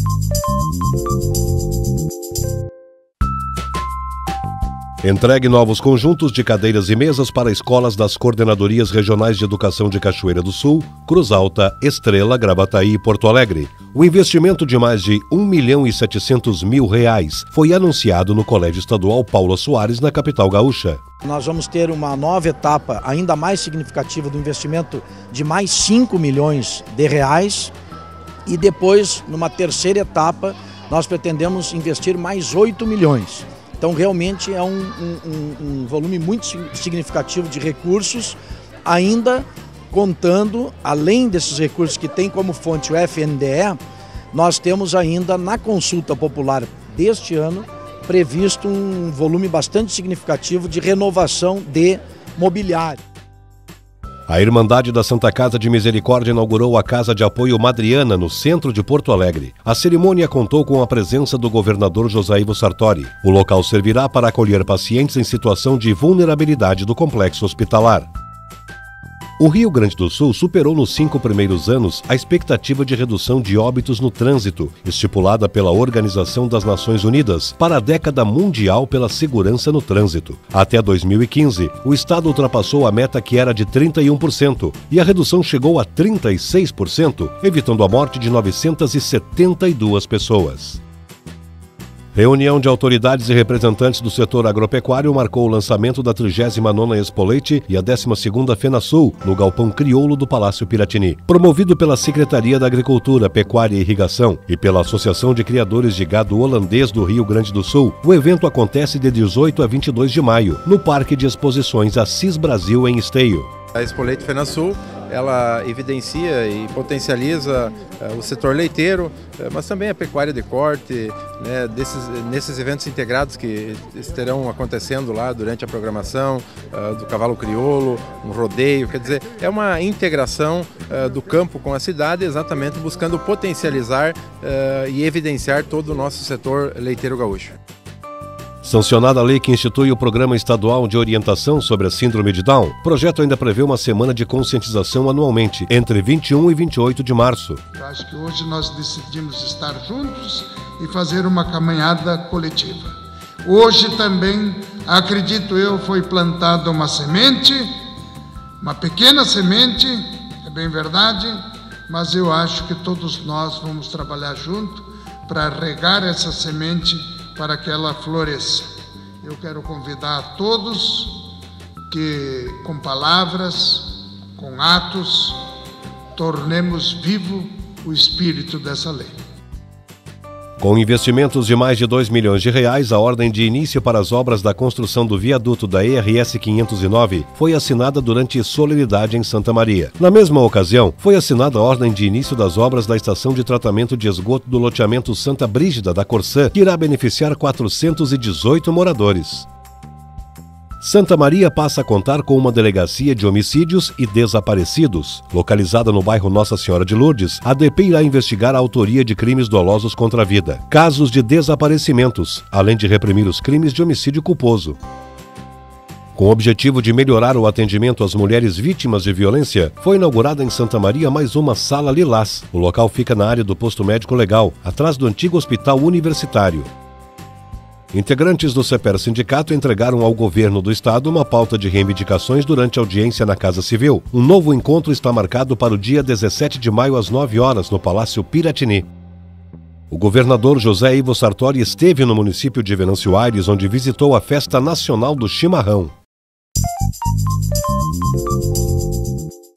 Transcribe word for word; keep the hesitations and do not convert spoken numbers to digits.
Entregue novos conjuntos de cadeiras e mesas para escolas das Coordenadorias Regionais de Educação de Cachoeira do Sul, Cruz Alta, Estrela, Gravataí e Porto Alegre. O investimento de mais de um milhão e setecentos mil reais foi anunciado no Colégio Estadual Paula Soares, na capital gaúcha. Nós vamos ter uma nova etapa ainda mais significativa do investimento de mais cinco milhões de reais e depois, numa terceira etapa, nós pretendemos investir mais oito milhões. Então, realmente é um, um, um volume muito significativo de recursos, ainda contando, além desses recursos que tem como fonte o F N D E, nós temos ainda na consulta popular deste ano previsto um volume bastante significativo de renovação de mobiliário. A Irmandade da Santa Casa de Misericórdia inaugurou a Casa de Apoio Madriana, no centro de Porto Alegre. A cerimônia contou com a presença do governador José Ivo Sartori. O local servirá para acolher pacientes em situação de vulnerabilidade do complexo hospitalar. O Rio Grande do Sul superou nos cinco primeiros anos a expectativa de redução de óbitos no trânsito, estipulada pela Organização das Nações Unidas para a década mundial pela segurança no trânsito. Até dois mil e quinze, o estado ultrapassou a meta que era de trinta e um por cento e a redução chegou a trinta e seis por cento, evitando a morte de novecentas e setenta e duas pessoas. Reunião de autoridades e representantes do setor agropecuário marcou o lançamento da trigésima nona Expo Leite e a décima segunda FenaSul, no Galpão Crioulo do Palácio Piratini. Promovido pela Secretaria da Agricultura, Pecuária e Irrigação e pela Associação de Criadores de Gado Holandês do Rio Grande do Sul, o evento acontece de dezoito a vinte e dois de maio, no Parque de Exposições Assis Brasil, em Esteio. A Expo Leite FenaSul, ela evidencia e potencializa uh, o setor leiteiro, uh, mas também a pecuária de corte, né, desses, nesses eventos integrados que estarão acontecendo lá durante a programação uh, do cavalo crioulo, um rodeio, quer dizer, é uma integração uh, do campo com a cidade, exatamente buscando potencializar uh, e evidenciar todo o nosso setor leiteiro gaúcho. Sancionada a lei que institui o Programa Estadual de Orientação sobre a Síndrome de Down, o projeto ainda prevê uma semana de conscientização anualmente, entre vinte e um e vinte e oito de março. Eu acho que hoje nós decidimos estar juntos e fazer uma caminhada coletiva. Hoje também, acredito eu, foi plantada uma semente, uma pequena semente, é bem verdade, mas eu acho que todos nós vamos trabalhar junto para regar essa semente para que ela floresça. Eu quero convidar a todos que, com palavras, com atos, tornemos vivo o espírito dessa lei. Com investimentos de mais de dois milhões de reais, a ordem de início para as obras da construção do viaduto da E R S quinhentos e nove foi assinada durante solenidade em Santa Maria. Na mesma ocasião, foi assinada a ordem de início das obras da estação de tratamento de esgoto do loteamento Santa Brígida da Corsã, que irá beneficiar quatrocentos e dezoito moradores. Santa Maria passa a contar com uma delegacia de homicídios e desaparecidos. Localizada no bairro Nossa Senhora de Lourdes, a D P irá investigar a autoria de crimes dolosos contra a vida, casos de desaparecimentos, além de reprimir os crimes de homicídio culposo. Com o objetivo de melhorar o atendimento às mulheres vítimas de violência, foi inaugurada em Santa Maria mais uma Sala Lilás. O local fica na área do Posto Médico Legal, atrás do antigo Hospital Universitário. Integrantes do CEPER Sindicato entregaram ao governo do estado uma pauta de reivindicações durante a audiência na Casa Civil. Um novo encontro está marcado para o dia dezessete de maio às nove horas no Palácio Piratini. O governador José Ivo Sartori esteve no município de Venâncio Aires, onde visitou a Festa Nacional do Chimarrão.